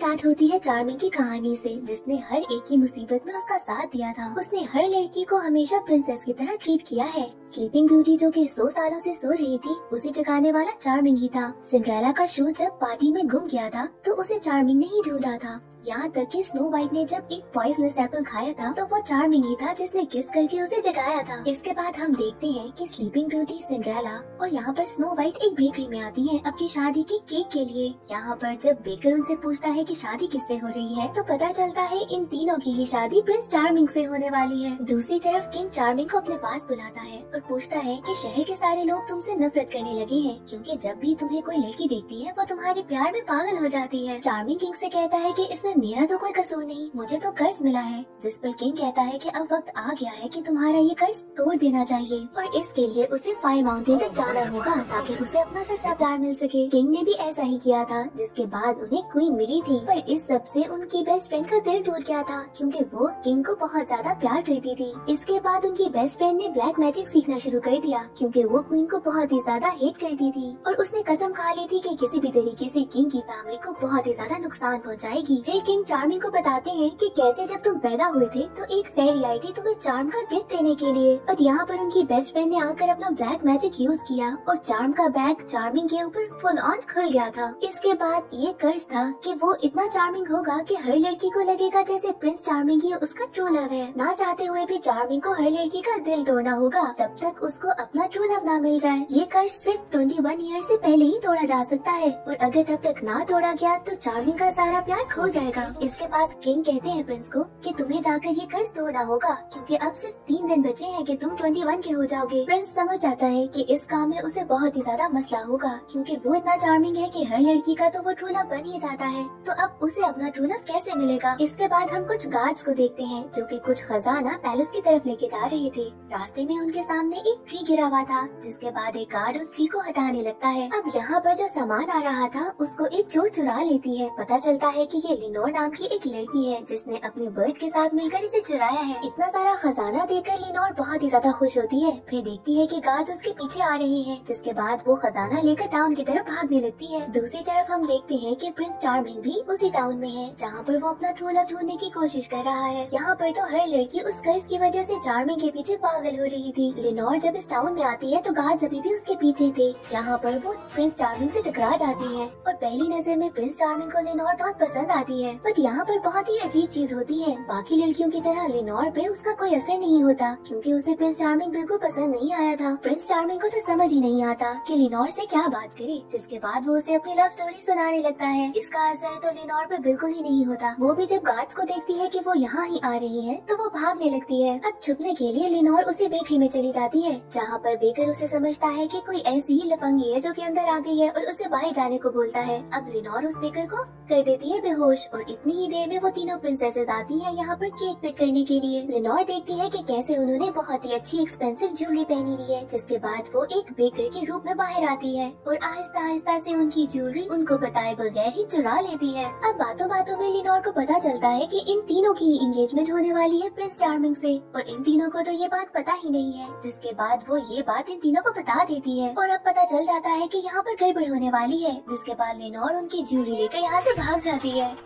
Start होती है charming की कहानी से, जिसने हर एक की मुसीबत में उसका साथ दिया था। उसने हर लड़की को हमेशा प्रिंसेस की तरह ट्रीट किया है। स्लीपिंग ब्यूटी जो कि 100 सालों से सो रही थी, उसे जगाने वाला चार्मिंग ही था। सिंड्रेला का शो जब पार्टी में गुम गया था तो उसे चार्मिंग ने ही ढूंढा था। यहाँ तक कि स्नो व्हाइट ने जब एक पॉइजनस एप्पल खाया था तो वो चार्मिंग ही था जिसने किस करके उसे जगाया था। इसके बाद हम देखते हैं कि स्लीपिंग ब्यूटी, सिंड्रेला और यहाँ पर स्नो व्हाइट एक बेकरी में आती है अपनी शादी की केक के लिए। यहाँ पर जब बेकर उनसे पूछता है कि शादी किससे हो रही है तो पता चलता है इन तीनों की ही शादी प्रिंस चार्मिंग से होने वाली है। दूसरी तरफ किंग चार्मिंग को अपने पास बुलाता है और पूछता है कि शहर के सारे लोग तुमसे नफरत करने लगे हैं, क्योंकि जब भी तुम्हें कोई लड़की देखती है वो तुम्हारे प्यार में पागल हो जाती है। चार्मिंग किंग से कहता है कि इसमें मेरा तो कोई कसूर नहीं, मुझे तो कर्ज मिला है। जिस पर किंग कहता है कि अब वक्त आ गया है कि तुम्हारा ये कर्ज तोड़ देना चाहिए और इसके लिए उसे फायर माउंटेन तक जाना होगा ताकि उसे अपना सच्चा प्यार मिल सके। किंग ने भी ऐसा ही किया था, जिसके बाद उन्हें क्वीन मिली थी। पर इस सब से उनकी बेस्ट फ्रेंड का दिल टूट गया था, क्योंकि वो किंग को बहुत ज्यादा प्यार करती थी। इसके बाद उनकी बेस्ट फ्रेंड ने ब्लैक मैजिक सीखना शुरू कर दिया, क्योंकि वो क्वीन को बहुत ही ज्यादा हेट करती थी और उसने कसम खा ली थी कि किसी भी तरीके से किंग की फैमिली को बहुत ही ज्यादा नुकसान पहुंचाएगी। फिर किंग चार्मिंग को बताते हैं कि कैसे जब तुम पैदा हुए थे तो एक फेरी आई थी तुम्हें चार्म का गिफ्ट देने के लिए, पर यहाँ पर उनकी बेस्ट फ्रेंड ने आकर अपना ब्लैक मैजिक यूज किया और चार्म का बैग चार्मिंग के ऊपर फुल ऑन खुल गया था। इसके बाद ये कर्ज था कि वो इतना चार्मिंग होगा कि हर लड़की को लगेगा जैसे प्रिंस चार्मिंग ही उसका ट्रू लव है। ना चाहते हुए भी चार्मिंग को हर लड़की का दिल तोड़ना होगा तब तक उसको अपना ट्रू लव ना मिल जाए। ये कर्ज सिर्फ 21 ईयर से पहले ही तोड़ा जा सकता है और अगर तब तक ना तोड़ा गया तो चार्मिंग का सारा प्यार खो जाएगा। इसके बाद किंग कहते हैं प्रिंस को कि तुम्हें जाकर ये कर्ज तोड़ना होगा, क्योंकि अब सिर्फ 3 दिन बचे हैं कि तुम 21 के हो जाओगे। प्रिंस समझ जाता है कि इस काम में उसे बहुत ही ज्यादा मसला होगा, क्योंकि वो इतना चार्मिंग है कि हर लड़की का तो वो ट्रू लव बन ही जाता है। तो अब उसे अपना ट्रू लव कैसे मिलेगा। इसके बाद हम कुछ गार्ड्स को देखते हैं जो कि कुछ खजाना पैलेस की तरफ लेके जा रहे थे। रास्ते में उनके सामने एक ट्री गिरा हुआ था, जिसके बाद एक गार्ड उस ट्री को हटाने लगता है। अब यहाँ पर जो सामान आ रहा था उसको एक चोर चुरा लेती है। पता चलता है कि ये लिनोर नाम की एक लड़की है जिसने अपने बर्ड के साथ मिलकर इसे चुराया है। इतना सारा खजाना देखकर लिनोर बहुत ही ज्यादा खुश होती है। फिर देखती है कि गार्ड्स उसके पीछे आ रहे हैं, जिसके बाद वो खजाना लेकर टाउन की तरफ भागने लगती है। दूसरी तरफ हम देखते हैं कि प्रिंस चार्मिंग भी उसी टाउन में है जहाँ पर वो अपना ट्रू लव ढूंढने की कोशिश कर रहा है। यहाँ पर तो हर लड़की उस कर्ज की वजह से चार्मिंग के पीछे पागल हो रही थी। लिनोर जब इस टाउन में आती है तो गार्ड्स अभी भी उसके पीछे थे। यहाँ पर वो प्रिंस चार्मिंग से टकरा जाती है और पहली नजर में प्रिंस चार्मिंग को लिनोर बहुत पसंद आती है। बट यहाँ पर बहुत ही अजीब चीज होती है, बाकी लड़कियों की तरह लिनोर पे उसका कोई असर नहीं होता, क्योंकि उसे प्रिंस चार्मिंग बिल्कुल पसंद नहीं आया था। प्रिंस चार्मिंग को तो समझ ही नहीं आता कि लिनोर से क्या बात करे, जिसके बाद वो उसे अपनी लव स्टोरी सुनाने लगता है। इसका असर तो लिनोर पे बिल्कुल ही नहीं होता। वो भी जब गार्ड्स को देखती है कि वो यहाँ ही आ रही है तो वो भागने लगती है। अब छुपने के लिए लिनोर उसी बेकरी में चली जाती है, जहाँ पर बेकर उसे समझता है कि कोई ऐसी ही लफंगी है जो कि अंदर आ गई है और उसे बाहर जाने को बोलता है। अब लिनोर उस बेकर को कर देती है बेहोश और इतनी ही देर में वो तीनों प्रिंसेसेस आती हैं यहाँ पर केक पिक करने के लिए। लिनोर देखती है कि कैसे उन्होंने बहुत ही अच्छी एक्सपेंसिव ज्वेलरी पहनी हुई है, जिसके बाद वो एक बेकर के रूप में बाहर आती है और आहिस्ता आहिस्ता से उनकी ज्वेलरी उनको बताए बगैर ही चुरा लेती है। अब बातों बातों में लिनोर को पता चलता है कि इन तीनों की एंगेजमेंट होने वाली है प्रिंस चार्मिंग से और इन तीनों को तो ये बात पता ही नहीं है, जिसके बाद वो ये बात इन तीनों को बता देती है और अब पता चल जाता है कि यहाँ पर गड़बड़ होने वाली है, जिसके बाद लिनोर उनकी ज्वेलरी लेकर यहाँ से भाग जाती है।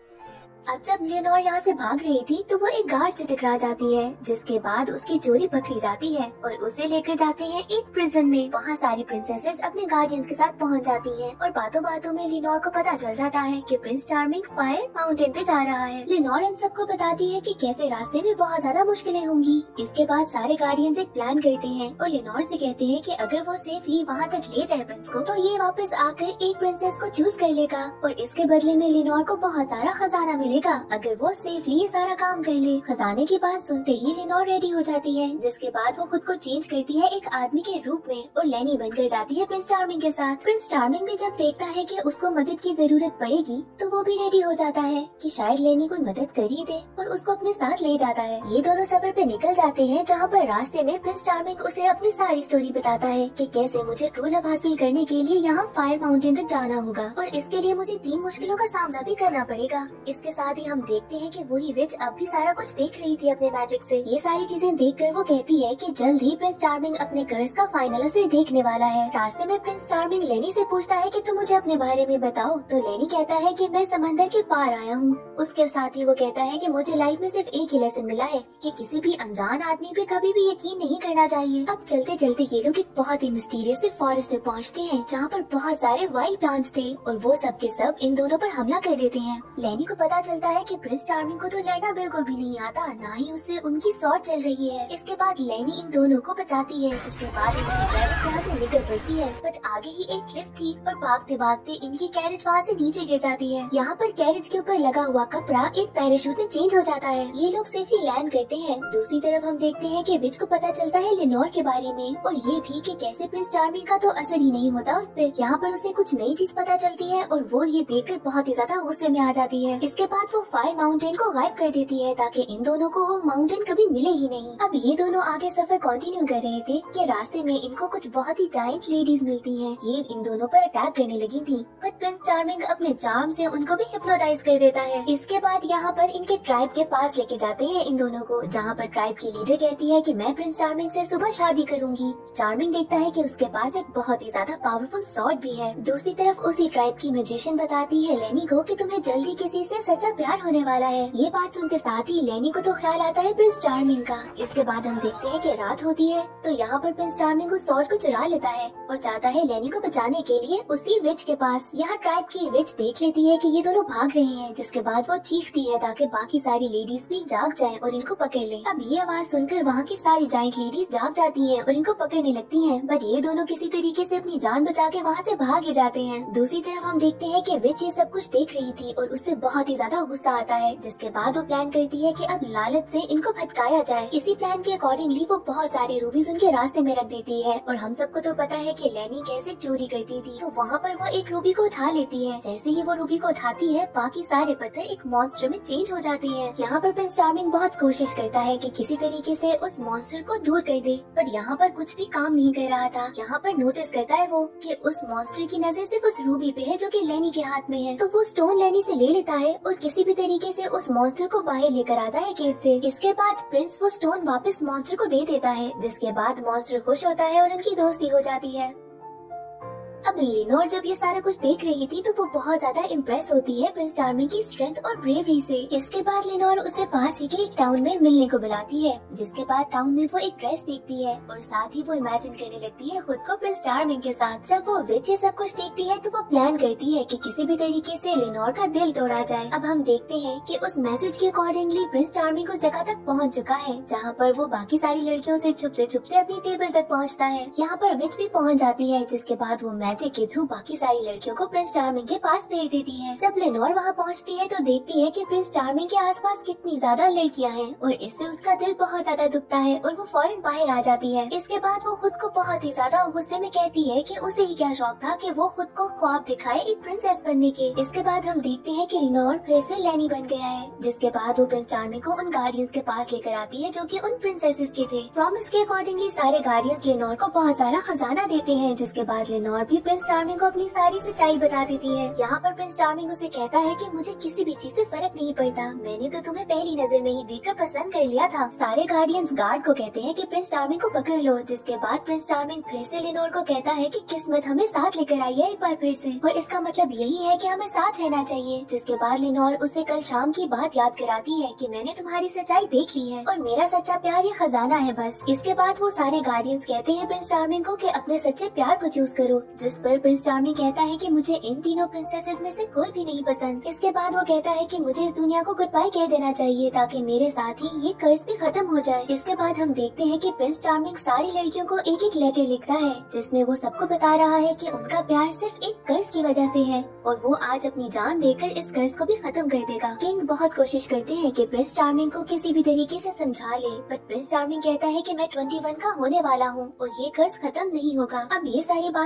अब जब लिनोर यहाँ से भाग रही थी तो वो एक गार्ड से टकरा जाती है, जिसके बाद उसकी चोरी पकड़ी जाती है और उसे लेकर जाते हैं एक प्रिजन में। वहाँ सारी प्रिंसेसेस अपने गार्डियंस के साथ पहुँच जाती हैं और बातों बातों में लिनोर को पता चल जाता है कि प्रिंस चार्मिंग फायर माउंटेन पे जा रहा है। लिनोर इन सबको बताती है कि कैसे रास्ते में बहुत ज्यादा मुश्किलें होंगी। इसके बाद सारे गार्डियंस एक प्लान करते हैं और लिनोर से कहते हैं कि अगर वो सेफली वहाँ तक ले जाए प्रिंस को तो ये वापस आकर एक प्रिंसेस को चूज कर लेगा और इसके बदले में लिनोर को बहुत सारा खजाना मिलेगा अगर वो सेफली ये सारा काम कर ले। खजाने की बात सुनते ही लिनोर रेडी हो जाती है, जिसके बाद वो खुद को चेंज करती है एक आदमी के रूप में और लेनी बनकर जाती है प्रिंस चार्मिंग के साथ। प्रिंस चार्मिंग भी जब देखता है कि उसको मदद की जरूरत पड़ेगी तो वो भी रेडी हो जाता है कि शायद लेनी कोई मदद कर ही दे और उसको अपने साथ ले जाता है। ये दोनों सफर पे निकल जाते हैं, जहाँ पर रास्ते में प्रिंस चार्मिंग उसे अपनी सारी स्टोरी बताता है कि कैसे मुझे ट्रू लव हासिल करने के लिए यहाँ फायर माउंटेन तक जाना होगा और इसके लिए मुझे 3 मुश्किलों का सामना भी करना पड़ेगा। इसके साथ साथ ही हम देखते हैं कि वही विच अब भी सारा कुछ देख रही थी अपने मैजिक से। ये सारी चीजें देखकर वो कहती है कि जल्द ही प्रिंस चार्मिंग अपने कर्ज का फाइनल असर देखने वाला है। रास्ते में प्रिंस चार्मिंग लेनी से पूछता है कि तुम मुझे अपने बारे में बताओ, तो लेनी कहता है कि मैं समंदर के पार आया हूँ। उसके साथ ही वो कहता है कि मुझे लाइफ में सिर्फ एक ही लेसन मिला है कि किसी भी अनजान आदमी पे कभी भी यकीन नहीं करना चाहिए। अब चलते चलते ये लोग एक बहुत ही मिस्टीरियस से फॉरेस्ट में पहुँचते हैं जहाँ पर बहुत सारे वाइल्ड प्लांट्स थे और वो सब के सब इन दोनों पर हमला कर देते हैं। लेनी को पता चलता है कि प्रिंस चार्मिंग को तो लड़ना बिल्कुल भी नहीं आता, ना ही उससे उनकी सॉर्ट चल रही है। इसके बाद लेनी इन दोनों को बचाती है, जिसके बाद इनकी कैरेज यहाँ से निकल पड़ती है। बट आगे ही एक क्लिफ थी और भागते भागते इनकी कैरेज वहाँ से नीचे गिर जाती है। यहाँ पर कैरेज के ऊपर लगा हुआ कपड़ा एक पैराशूट में चेंज हो जाता है। ये लोग सेफली लैंड करते हैं। दूसरी तरफ हम देखते हैं कि विच को पता चलता है लेनोर के बारे में और ये भी कि कैसे प्रिंस चार्मिंग का तो असर ही नहीं होता उस पे। यहाँ पर उसे कुछ नई चीज पता चलती है और वो ये देखकर बहुत ही ज्यादा गुस्से में आ जाती है। इसके बाद वो फायर माउंटेन को गायब कर देती है ताकि इन दोनों को वो माउंटेन कभी मिले ही नहीं। अब ये दोनों आगे सफर कंटिन्यू कर रहे थे कि रास्ते में इनको कुछ बहुत ही जायंट लेडीज मिलती हैं। ये इन दोनों पर अटैक करने लगी थी, बट प्रिंस चार्मिंग अपने चार्म से उनको भी हिप्नोटाइज कर देता है। इसके बाद यहाँ पर इनके ट्राइब के पास लेके जाते हैं इन दोनों को, जहाँ पर ट्राइब की लीडर कहती है कि मैं प्रिंस चार्मिंग से सुबह शादी करूंगी। चार्मिंग देखता है कि उसके पास एक बहुत ही ज्यादा पावरफुल सॉर्ड भी है। दूसरी तरफ उसी ट्राइब की मैजिशियन बताती है लेनी को कि तुम्हें जल्दी किसी से सच्चा प्यार होने वाला है। ये बात सुनते साथ ही लेनी को तो ख्याल आता है प्रिंस चार्मिंग का। इसके बाद हम देखते हैं कि रात होती है तो यहाँ पर प्रिंस चार्मिंग उस सॉर्ड को चुरा लेता है और जाता है लेनी को बचाने के लिए उसी विच के पास। यहाँ ट्राइब की विच देख लेती है कि ये दोनों भाग रहे हैं, जिसके बाद वो चीखती है ताकि बाकी सारी लेडीज भी जाग जाएं और इनको पकड़ ले। अब ये आवाज सुनकर वहाँ की सारी जाइंट लेडीज जाग जाती हैं और इनको पकड़ने लगती हैं, बट ये दोनों किसी तरीके से अपनी जान बचा के वहाँ से भाग ही जाते हैं। दूसरी तरफ हम देखते हैं कि विच ये सब कुछ देख रही थी और उससे बहुत ही ज्यादा गुस्सा आता है, जिसके बाद वो प्लान करती है कि अब लालच से इनको भटकाया जाए। इसी प्लान के अकॉर्डिंगली वो बहुत सारे रूबीज उनके रास्ते में रख देती है और हम सबको तो पता है कि लेनी कैसे चोरी करती थी। तो वहाँ पर वो एक रूबी को उठा लेती है। जैसे ही वो रूबी को उठाती है बाकी सारे पत्थर एक मॉन्स्टर में चेंज हो जाते हैं। यहाँ पर प्रिंस चार्मिंग बहुत कोशिश करता है कि किसी तरीके से उस मॉन्स्टर को दूर कर दे, पर यहाँ पर कुछ भी काम नहीं कर रहा था। यहाँ पर नोटिस करता है वो कि उस मॉन्स्टर की नजर सिर्फ उस रूबी पे है जो कि लेनी के हाथ में है। तो वो स्टोन लेनी से ले लेता है और किसी भी तरीके से उस मॉन्स्टर को बाहर लेकर आता है केव से। इसके बाद प्रिंस वो स्टोन वापस मॉन्स्टर को दे देता है, जिसके बाद मॉन्स्टर खुश होता है और उनकी दोस्ती हो जाती है। अब लेनोर जब ये सारा कुछ देख रही थी तो वो बहुत ज्यादा इम्प्रेस होती है प्रिंस चार्मिंग की स्ट्रेंथ और ब्रेवरी से। इसके बाद लेनोर उसे पास ही के एक टाउन में मिलने को बुलाती है, जिसके बाद टाउन में वो एक ड्रेस देखती है और साथ ही वो इमेजिन करने लगती है खुद को प्रिंस चार्मिंग के साथ। जब वो विच ये सब कुछ देखती है तो वो प्लान करती है कि किसी भी तरीके से लेनोर का दिल तोड़ा जाए। अब हम देखते हैं कि उस मैसेज के अकॉर्डिंगली प्रिंस चार्मिंग उस जगह तक पहुँच चुका है जहाँ पर वो बाकी सारी लड़कियों से छुपते छुपते अपनी टेबल तक पहुँचता है। यहाँ पर विच भी पहुँच जाती है, जिसके बाद वो मैजिक के थ्रू बाकी सारी लड़कियों को प्रिंस चार्मिंग के पास भेज देती है। जब लेनोर वहाँ पहुँचती है तो देखती है कि प्रिंस चार्मिंग के आसपास कितनी ज्यादा लड़कियाँ हैं और इससे उसका दिल बहुत ज्यादा दुखता है और वो फौरन बाहर आ जाती है। इसके बाद वो खुद को बहुत ही ज्यादा गुस्से में कहती है कि उसे ही क्या शौक था कि वो खुद को ख्वाब दिखाए एक प्रिंसेस बनने के। इसके बाद हम देखते हैं कि लेनोर फिर से लेनी बन गया है, जिसके बाद वो प्रिंस चार्मिंग को उन गार्डियंस के पास लेकर आती है जो कि उन प्रिंसेसेस के थे। प्रॉमिस के अकॉर्डिंगली सारे गार्डियंस लेनोर को बहुत सारा खजाना देते हैं, जिसके बाद लेनोर भी प्रिंस चार्मिंग को अपनी सारी सच्चाई बता देती है। यहाँ पर प्रिंस चार्मिंग उसे कहता है कि मुझे किसी भी चीज से फर्क नहीं पड़ता, मैंने तो तुम्हें पहली नजर में ही देखकर पसंद कर लिया था। सारे गार्डियंस गार्ड को कहते हैं कि प्रिंस चार्मिंग को पकड़ लो, जिसके बाद प्रिंस चार्मिंग फिर से लेनोर को कहता है कि किस्मत हमें साथ लेकर आई है एक बार फिर से और इसका मतलब यही है कि हमें साथ रहना चाहिए। जिसके बाद लेनोर उसे कल शाम की बात याद कराती है कि मैंने तुम्हारी सच्चाई देख ली है और मेरा सच्चा प्यार ये खजाना है बस। इसके बाद वो सारे गार्डियंस कहते हैं प्रिंस चार्मिंग को कि अपने सच्चे प्यार को चूज करो, जिस पर प्रिंस चार्मिंग कहता है कि मुझे इन तीनों प्रिंसेसेस में से कोई भी नहीं पसंद। इसके बाद वो कहता है कि मुझे इस दुनिया को गुड बाय कह देना चाहिए ताकि मेरे साथ ही ये कर्ज भी खत्म हो जाए। इसके बाद हम देखते हैं कि प्रिंस चार्मिंग सारी लड़कियों को एक एक लेटर लिखता है, जिसमें वो सबको बता रहा है कि उनका प्यार सिर्फ एक कर्ज की वजह से है और वो आज अपनी जान देकर इस कर्ज को भी खत्म कर देगा। किंग बहुत कोशिश करते हैं कि प्रिंस चार्मिंग को किसी भी तरीके से समझा ले, बट प्रिंस चार्मिंग कहता है कि मैं 21 का होने वाला हूँ और ये कर्ज खत्म नहीं होगा। अब ये सारी बात सुनकर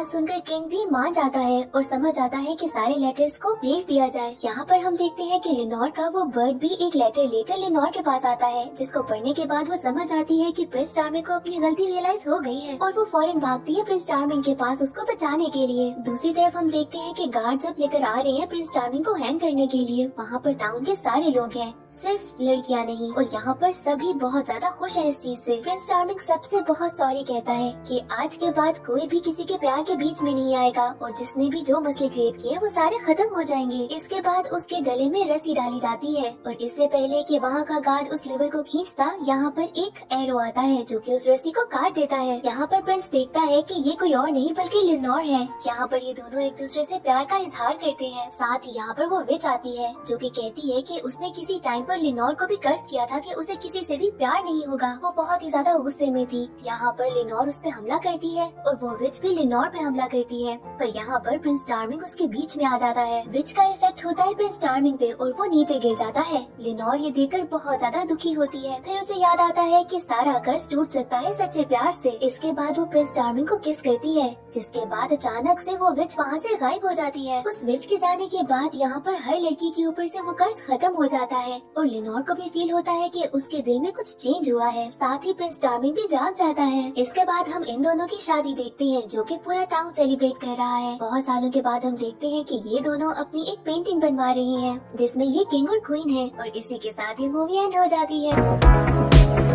किंग भी मान जाता है और समझ आता है कि सारे लेटर्स को भेज दिया जाए। यहाँ पर हम देखते हैं कि लिनोर का वो बर्ड भी एक लेटर लेकर लिनोर के पास आता है, जिसको पढ़ने के बाद वो समझ आती है कि प्रिंस चार्मिंग को अपनी गलती रियलाइज हो गई है और वो फौरन भागती है प्रिंस चार्मिंग के पास उसको बचाने के लिए। दूसरी तरफ हम देखते हैं कि गार्ड जब लेकर आ रहे हैं प्रिंस चार्मिंग को हैंग करने के लिए, वहाँ पर टाउन के सारे लोग हैं, सिर्फ लड़कियां नहीं, और यहाँ पर सभी बहुत ज्यादा खुश है इस चीज से। प्रिंस चार्मिंग सबसे बहुत सॉरी कहता है कि आज के बाद कोई भी किसी के प्यार के बीच में नहीं आएगा और जिसने भी जो मसले क्रिएट किए वो सारे खत्म हो जाएंगे। इसके बाद उसके गले में रस्सी डाली जाती है और इससे पहले कि वहाँ का गार्ड उस लेवर को खींचता, यहाँ पर एक एरो आता है जो कि उस रस्सी को काट देता है। यहाँ पर प्रिंस देखता है कि ये कोई और नहीं बल्कि लिनोर है। यहाँ पर ये दोनों एक दूसरे से प्यार का इजहार करते हैं। साथ ही यहाँ पर वो विच आती है जो कि कहती है कि उसने किसी टाइम पर लिनोर को भी कर्ज किया था कि उसे किसी से भी प्यार नहीं होगा। वो बहुत ही ज्यादा गुस्से में थी। यहाँ पर लिनोर उस पे हमला करती है और वो विच भी लिनोर पे हमला करती है, पर यहाँ पर प्रिंस चार्मिंग उसके बीच में आ जाता है। विच का इफेक्ट होता है प्रिंस चार्मिंग पे और वो नीचे गिर जाता है। लिनोर ये देखकर बहुत ज्यादा दुखी होती है। फिर उसे याद आता है कि सारा कर्ज टूट सकता है सच्चे प्यार से। इसके बाद वो प्रिंस चार्मिंग को किस करती है, जिसके बाद अचानक से वो विच वहाँ से गायब हो जाती है। उस विच के जाने के बाद यहाँ पर हर लड़की के ऊपर से वो कर्ज खत्म हो जाता है और लिनोर को भी फील होता है कि उसके दिल में कुछ चेंज हुआ है। साथ ही प्रिंस चार्मिंग भी जाग जाता है। इसके बाद हम इन दोनों की शादी देखते हैं जो कि पूरा टाउन सेलिब्रेट कर रहा है। बहुत सालों के बाद हम देखते हैं कि ये दोनों अपनी एक पेंटिंग बनवा रही हैं जिसमें ये किंग और क्वीन है और इसी के साथ ये मूवी एंड हो जाती है।